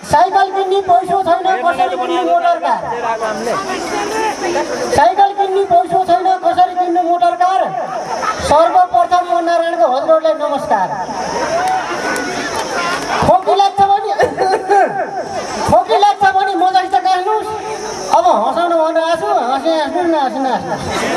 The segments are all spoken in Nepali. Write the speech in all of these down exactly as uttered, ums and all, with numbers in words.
साइकल किन्ने पैसा छैन कसरी किन्ने मोटर कार साइकल किन्ने पैसा छैन कसरी किन्ने मोटर कार सर्वप्रथम म नारायणको हजुरलाई नमस्कार खोकी लाग्छ भने खोकी लाग्छ भने म जस्तो गाड्नुस् अब हँसाउनु भनेर आछु हाँसे हाँस्नु नहाँस्नु नहाँस्नु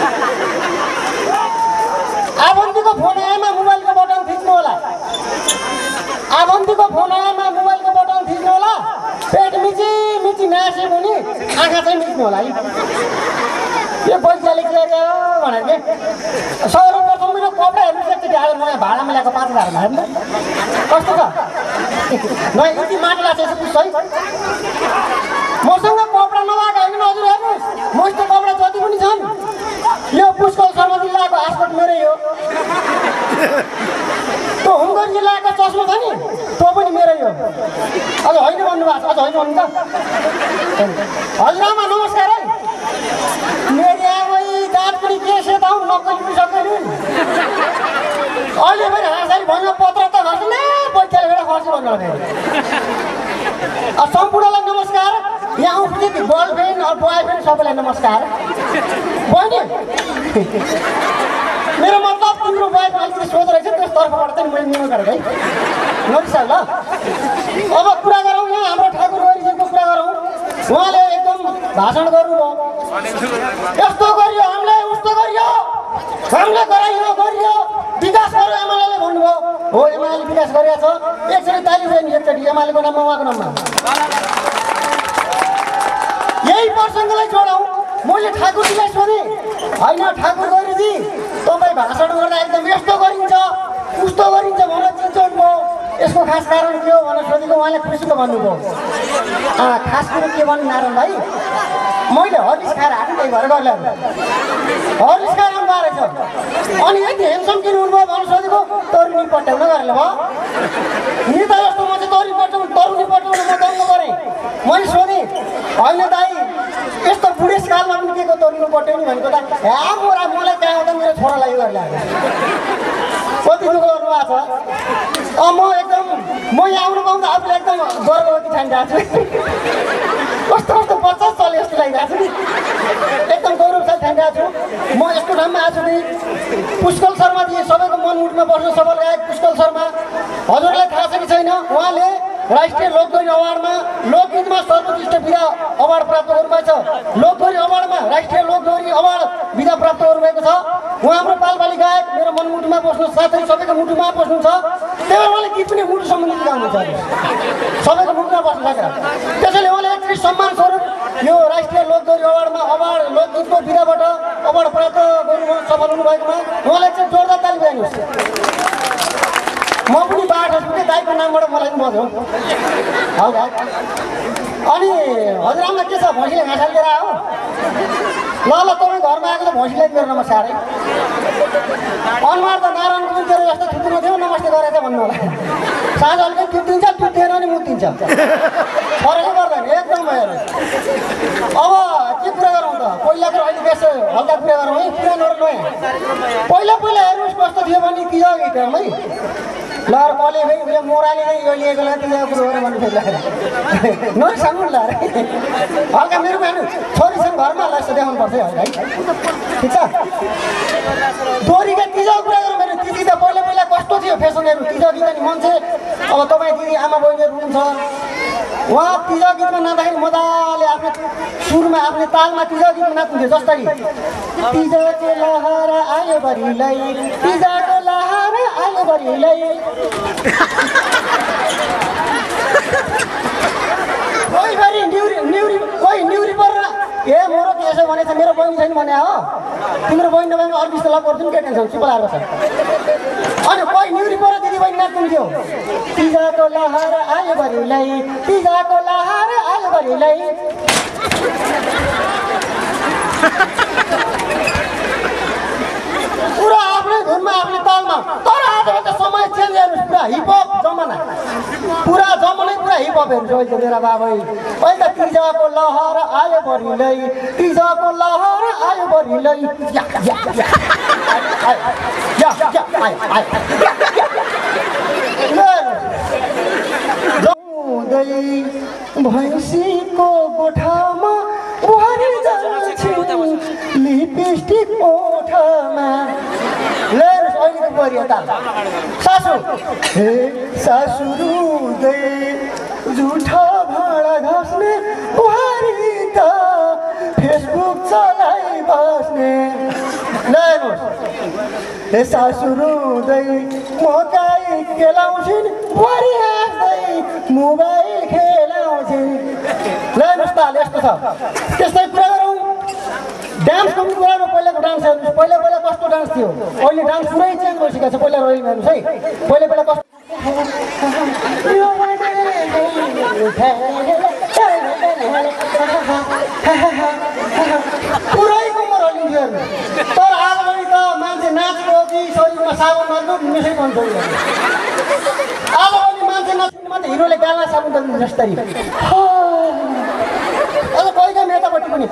आवन्तीको फोन आएमा मोबाइलको बटन थिच्नु होला आवन्तीको फोन आएमा मोबाइलको बटन थिच्नु होला पेट मिची मिची नासे भने आँखा चाहिँ मिच्नु होला है यो पैसाले के अरे हो भनेर के सर्वप्रथम मेरो कपडा हेर्नु एकचोटि आज नयाँ भाडा मिलाएको पाँच हजारमा हेर्नु कस्तो छ नयाँ यति माटो लाग्छ यसो पुग्छ है मसँग कपडा नलाएको होइन हजुर हेर्नुहोस् मसित कपडा जति पनि छन् यो पुष्कर शर्मा जिल्लाको हास्पिटल मेरै हो त्यो हुमगर जिल्लाको चस्मा छ नि त्यो पनि मेरै हो अझ होइन भन्नुभएको छ अझ होइन भन्नु त हजुरआमा नमस्कार है मेरो आमै दाँत पनि के सेताउ नक्कली पनि सक्दैन अहिले फेरि हाँसरी भन्नु पत्र त खर्च न पैसाले बेला खर्च भन्नु सम्पूर्णलाई नमस्कार यहाँ उपस्थित गर्लफ्रेन्ड और बोयफ्रेन्ड सबैलाई नमस्कार बहिनी मेरो मतलब तिम्रो बोयफ्रेन्ड अलिकति सोच रहेछ त्यस तर्फबाट चाहिँ मैले निर्णय गरेको है नरिसा ल अब कुरा गरौँ यहाँ हाम्रो ठाकुर गौरीजीको कुरा गरौँ उहाँले एकदम भाषण गर्नुभयो यस्तो गरियो हामीले उस्तो गरियो हामीले गराइयो गरियो विकास गर्यो एमाले भन्नुभयो हो एमाले विकास गरेको छ एकचोटि ताली बजाउनु एकचोटि एमालेको नाममा उहाँको नाममा यही प्रसङ्गलाई जोडौँ मैले ठाकुरजीलाई सोधेँ होइन ठाकुर गौरीजी तपाईँ भाषण गर्दा एकदम यस्तो गरिन्छ उस्तो गरिन्छ भनेर चिन्छौँ भयो यसको खास कारण के हो भनेर सोधेको उहाँले खुसीको भन्नुभयो खास कुरो के भन्नु नारायण भाइ मैले हरिस खाएर आएको त्यही भएर गर्ला हरिस खाएर आउनु रहेछ अनि यति हेमसम किन हुनुभयो भनेर सोधेको तरुनी पट्याउन गरेर भयो नेता जस्तो म चाहिँ तरुनी पट्याउनु तरुनी पट्याउनु म दङ्ग गरेँ मैले सोधेँ होइन दाइ यस्तो बुढेसकालमा पनि के को तरुनी पट्याउनु भनेको त ह्या मोरा मलाई कहाँ आउँदा मेरो छोरालाई यो गरेर कति दुःख गर्नुभएको छ म एकदम म यहाँ आउनु पाउँदा आफूलाई एकदम गर्भवती ठानिरहेको छु कस्तो कस्तो बच्चा चले जस्तो लागिरहेको छु नि एकदम गौरवशाली ठानिरहेको छु म यस्तो ठाउँमा आएको छु नि पुष्कर शर्माजी सबैको मनमुटमा बस्नु सबल गायक पुष्कर शर्मा हजुरलाई थाहा छ कि छैन उहाँले राष्ट्रिय लोकगीत अवार्डमा लोकगीतमा सर्वोत्कृष्ट विधा अवार्ड प्राप्त गर्नुभएको छ लोकगीत अवार्डमा राष्ट्रिय लोकगीत अवार्ड विधा प्राप्त गर्नुभएको छ उहाँ हाम्रो पालपाली गायक मेरो मनमुटुमा बस्नु साथै सबैको मुटुमा बस्नुहुन्छ त्यही भएर उहाँले गीत पनि मुटु सम्बन्धी गाउनुहुन्छ सबैको मुटुमा बस्नुहुन्छ त्यसैले उहाँले एकचोटि सम्मान स्वरूप यो राष्ट्रिय लोकगीत अवार्डमा अवार्ड लोकगीतको विधाबाट अवार्ड प्राप्त गर्नु सफल हुनुभएकोमा उहाँलाई चाहिँ जोरदार ताली बजाउनुहोस् म पनि बाटो छु कि दाइको नामबाट मलाई पनि बज्यो हौदा अनि हजुरआमा के छ भैँसीले घाँस लिएर आयो ल ल तपाईँ घरमा आएको त भैँसीलाई मेरो नमस्कार है अनुहार त नारायणको पनि तेरो जस्तो थुत्नु थियो नमस्ते गरेछ भन्नु होला साँझ अलिकति तुत्तिन्छ तुत्तिएन भने मुत्तिन्छ फरकै गर्दैन एकदम भयो अब के कुरा गरौँ त पहिलाको अहिले बेस हल्का कुरा गरौँ है पुरानोहरू नयाँ पहिला पहिला हेर्नुहोस् कस्तो थियो भने तिज गीतहरूमै ल कसले फेरि उयो मोराले नै यो लिएको ल तिज कुरो गरेर भन्नु फेरि नरिसाउनु ल हल्का मेरो पनि छोरीसँग घरमा ल यस्तो देखाउनु पर्छ है ठिक छ दोहोरीका तिज कुरा गरौँ मेरो तिजी त पहिला पहिला कस्तो थियो फेसनहरू तिज गीत अनि मान्छे अब तपाईँ दिदी आमा बहिनीहरू हुनुहुन्छ उहाँ तिज गीतमा नाच्दाखेरि मजाले आफ्नो सुरमा आफ्नो तालमा तिज गीतमा नाच्नुहुन्थ्यो जस्तै तिजको लहर आयो बरिलै तिजको लहर आयो बरिलै कोही फेरि न्युरी न्युरी कोही न्युरी परेर ए मोरो के यसो भनेछ मेरो बहिनी छैन भने हो तिम्रो बहिनी नभएमा अर्को जस्तो लग गर्छु नि के टेन्सन चुप लागेको छ अनि कोही न्युरी परेर दिदी बहिनी नाच्नुहुन्थ्यो तिजको लहर आयो बरिलै तिजको लहर आयो बरिलै पुरा आफ्नै धुनमा आफ्नै तालमा तर आजको त समय चेन्ज हेर्नुहोस् पुरा हिपहप जमाना पुरा जमानै पुरा हिपहपहरू छ अहिले मेरा बाबै अहिले त तिजको लहर आयो बरिलै तिजको लहर आयो बरिलै या या या या या भैँसीको गोठामा बुहारी जान्छन् लिपस्टिक ओठमा लेर अहिलेको परि यता सासु हे सासु रुँदै जुठा भाँडा घस्ने बुहारी त फेसबुक चलाइ बस्ने लेर्नुहोस् हे सासु रुँदै मकै खेलाउँछिन् बुहारी हाँस्दै मोबाइल खेलाउँछिन् लेर्नुहोस् त यस्तो छ त्यस्तै कुरा गरौँ डान्सको पनि कुरा गरौँ पहिलाको डान्स हेर्नुहोस् पहिला पहिला कस्तो डान्स थियो अहिले डान्स पुरै चेन्ज भइसकेको छ पहिला रोइल हेर्नुहोस् है पहिला पहिला कस्तो पुरैको म रोइन्थ्यो तर आजभोलि त मान्छे नाचेको कि शरीरमा साबुन हाल्नु मिसै भन्छ आजभोलि मान्छे नाच्ने मात्रै हिरोले गाला साबुन त जस्तरी अझ कोही कोही यतापट्टि पनि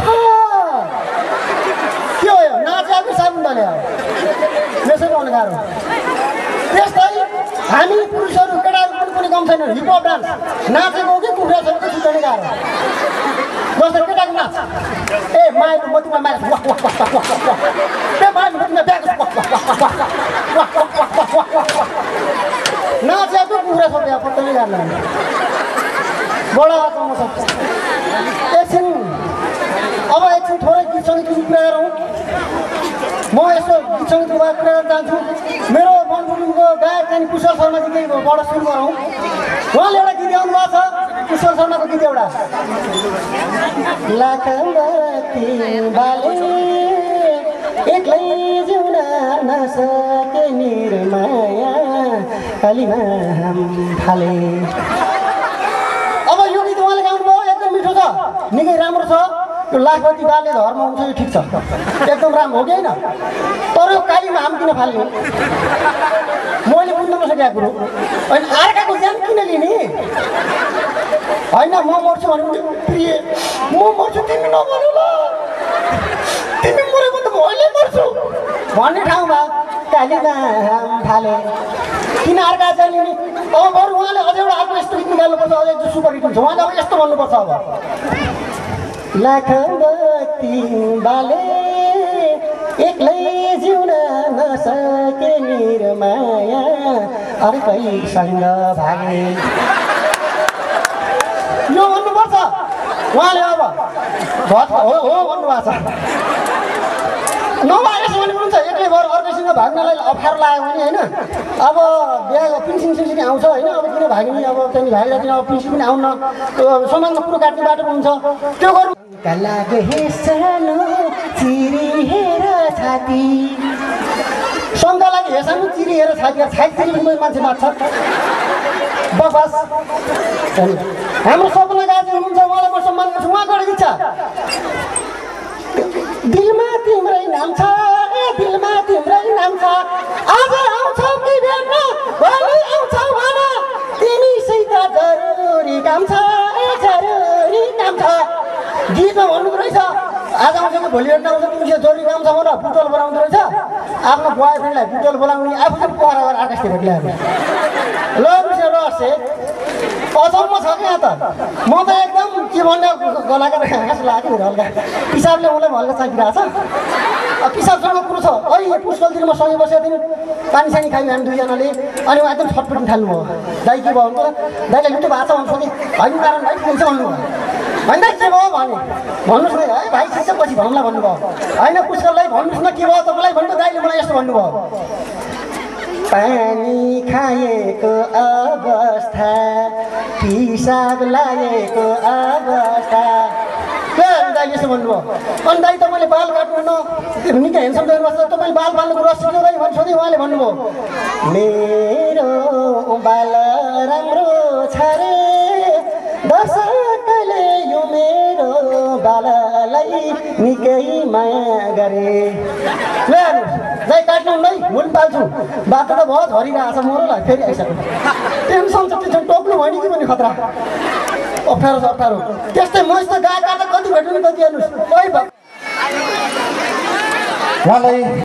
के हो यो नाचेको साबुन दल्यो यसै पाउनु गाह्रो त्यस्तै हामी पुरुषहरू केटाहरू पनि पनि कम छैन हिपहप डान्स नाचेको कि कुखुरा छ कि छुट्याउने गाह्रो जस्तो केटाको नाच ए माइलो मोतीमा माएर वाह वाह वाह वाह वाह ए माइलो मोतीमा ब्याग वाह वाह वाह वाह वाह वाह वाह वाह नाचेको कुखुरा छ त्यहाँ पत्तै गाड्नु बडा आत्मा छ एकछिन अब एकछिन थोरै गीत सङ्गीतको कुरा गरौँ म यसो गीत सङ्गीतको कुरा गर्न चाहन्छु मेरो मनपुरको गायक चाहिँ कुशल शर्माजीकैबाट सुरु गरौँ उहाँले एउटा गीत गाउनु भएको छ कुशल शर्माको गीत एउटा लाखमती बाले एक्लै जिउन नसके निर्माया कालीमा थाले अब यो गीत उहाँले गाउनुभयो एकदम मिठो छ निकै राम्रो छ यो लाखपति बाले धर्म हुन्छ यो ठिक छ एकदम राम्रो हो कि होइन तर यो कालीमा हाम किन फाल्ने मैले बुझ्न नसकेको कुरो होइन अर्काको ज्यान किन लिने होइन म मर्छु भने प्रिय म मर्छु तिमी नमर्नु ल तिमी मरेको त म अहिले मर्छु भन्ने ठाउँमा कालीमा हाम फाले किन अर्का ज्यान लिने अब बरु उहाँले अझ एउटा अर्को यस्तो गीत निकाल्नुपर्छ अझ एकदम सुपर हिट हुन्छ उहाँले अब यस्तो भन्नुपर्छ अब लाखमती बाले एक्लै जिउन नसके निर्माया अर्कैसँग भागे यो भन्नुपर्छ उहाँले अब भट हो हो भन्नुभएको छ नभएपछि भने हुन्छ एक्लै भएर अर्कैसँग भाग्नलाई अप्ठ्यारो लाग्यो भने होइन अब बिहा पिन्सिङ सिन्सिङ आउँछ होइन अब किन भाग्ने अब त्यहाँदेखि भागेर दिन अब पिन्सिङ पनि आउन समाजमा कुरो काट्ने बाटो हुन्छ त्यो गर्नु लागे सानो चिरी हेर छाती सङ्घका लागि हेर्नु चिरी हेर छाती छाती चिरी पनि मान्छे माग्छ बस हाम्रो सपना गाजी हुनुहुन्छ उहाँलाई म सम्मान गर्छु उहाँको एउटा इच्छा दिलमा तिम्रै नाम छ ए दिलमा तिम्रै नाम छ आज आउँछौ कि भेट्न भोलि आउँछौ भन तिमीसित जरुरी काम छ ए जरुरी काम छ गीतमा भन्नुको रहेछ आज आउँछ कि भोलि भेट्न आउँछ तिमीसित जरुरी काम छ भनेर बुटोल बोलाउँदो रहेछ आफ्नो बोय फ्रेन्डलाई बुटोल बोलाउने आफू चाहिँ पहरा गरेर आकाशले भेट्ल्यायो ल मिसो रहस्य अचम्म छ क्या त म त एकदम के भन्ने गलाको हाँस लाग्यो नि हल्का पिसाबले मलाई हल्का चाहिरहेको छ पिसाबसँग कुरो छ अहिले पुष्कलतिर म सँगै बसेको थिएँ पानी सानी खायौँ हामी दुईजनाले अनि उहाँ एकदम छटपट्टि थाल्नुभयो दाइ के भयो भने दाइलाई लुटो भएको छ भने सोधेँ होइन कारण भाइ पुग्छ भन्नुभयो होइन दाइ के भयो भने भन्नुहोस् न है भाइ ठिक छ पछि भनौँला भन्नुभयो होइन पुष्कललाई भन्नुहोस् न के भयो तपाईँलाई भन्नु दाइले मलाई यस्तो भन्नुभयो पानी खाएको अवस्था पिसाब लागेको अवस्था दाइ यसो भन्नुभयो अनि दाइ तपाईँले बाल काट्नुहुन्न निकै हेन्सम गर्नुपर्छ तपाईँले बाल बाल्नुको रस सिक्यो दाइ भने सोधेँ उहाँले भन्नुभयो मेरो बाल राम्रो छ रे दर्शकले यो मेरो बाललाई निकै माया गरे ल दाइ काट्नुहुन्न है मुन पाल्छु बाटो त भयो झरिरहेको छ मरौँला फेरि आइसक्यो टेन्सन छ टेन्सन टोक्नु भयो नि कि भने खतरा अप्ठ्यारो छ अप्ठ्यारो त्यस्तै म यस्तो गायक कति भेट्नु कति हेर्नुहोस्